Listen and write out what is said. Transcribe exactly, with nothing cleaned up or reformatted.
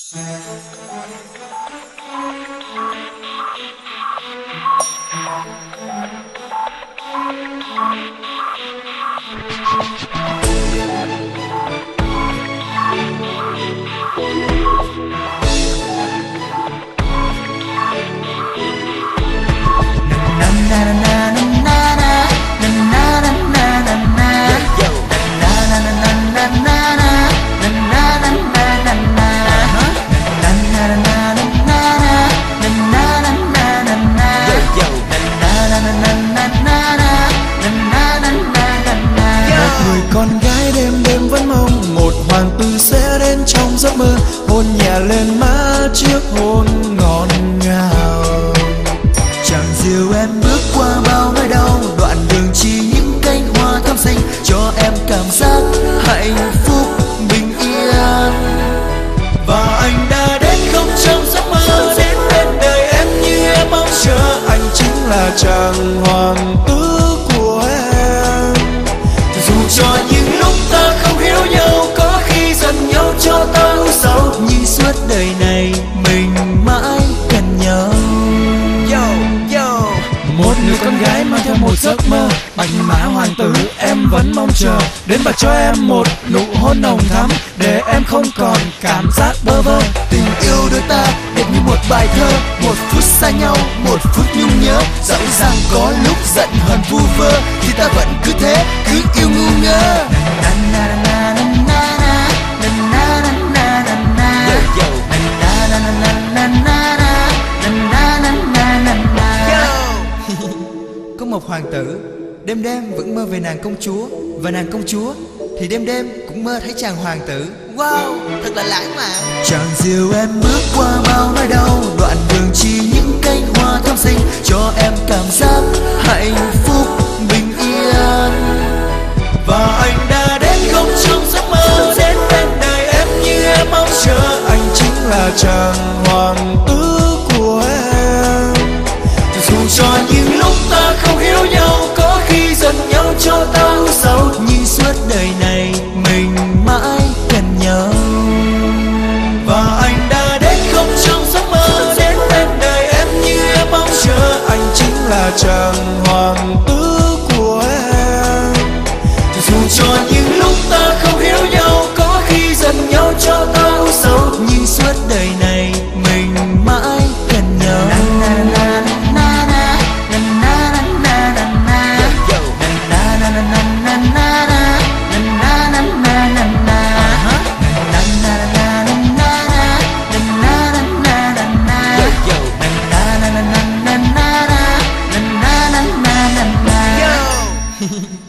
Con gái đêm đêm vẫn mong một hoàng tử sẽ đến trong giấc mơ, hôn nhẹ lên má chiếc hôn ngọt ngào. Chàng dìu em bước qua bao nỗi đau, đoạn đường chỉ những cánh hoa thơm xinh, cho em cảm giác hạnh phúc bình yên. Và anh đã đến không trong giấc mơ, đến bên đời em như em mong chờ. Anh chính là chàng hoàng tử của em. Dù cho những lúc ta không hiểu nhau, có khi giận nhau cho ta u sầu, nhưng suốt đời này mình mãi cần nhau. Yo, yo. Một người con gái mang theo một giấc mơ, bạch mã hoàng tử em vẫn mong chờ. Đến và cho em một nụ hôn nồng thắm, để em không còn cảm giác bơ vơ. Tình yêu đôi ta đẹp như một bài thơ, một phút xa nhau, một phút nhung nhớ. Dẫu rằng có lúc giận hờn vu vơ, thì ta vẫn cứ thế, cứ yêu ngu ngơ. Có một hoàng tử đêm đêm vẫn mơ về nàng công chúa, và nàng công chúa thì đêm đêm cũng mơ thấy chàng hoàng tử. Wow, thật là lãng mạn. Chàng dìu em bước qua bao nỗi đau, đoạn đường chỉ những cánh hoa thơm xinh, cho em cảm giác hạnh phúc bình yên. Và anh đã đến không trong giấc mơ, đến bên đời em như em mong chờ. Anh chính là chàng hoàng tử của em. Dù cho những lúc ta không hiểu nhau, có khi giận nhau cho ta u sầu, nhưng suốt đời này mình mãi cần nhau. Và anh đã đến không trong giấc mơ, đến bên đời em như em mong chờ. Anh chính là chàng hoàng tử của em. Dù cho những lúc ta không hiểu nhau, có khi giận nhau cho ta u sầu, nhưng suốt đời này mình mãi cần nhau. Yo.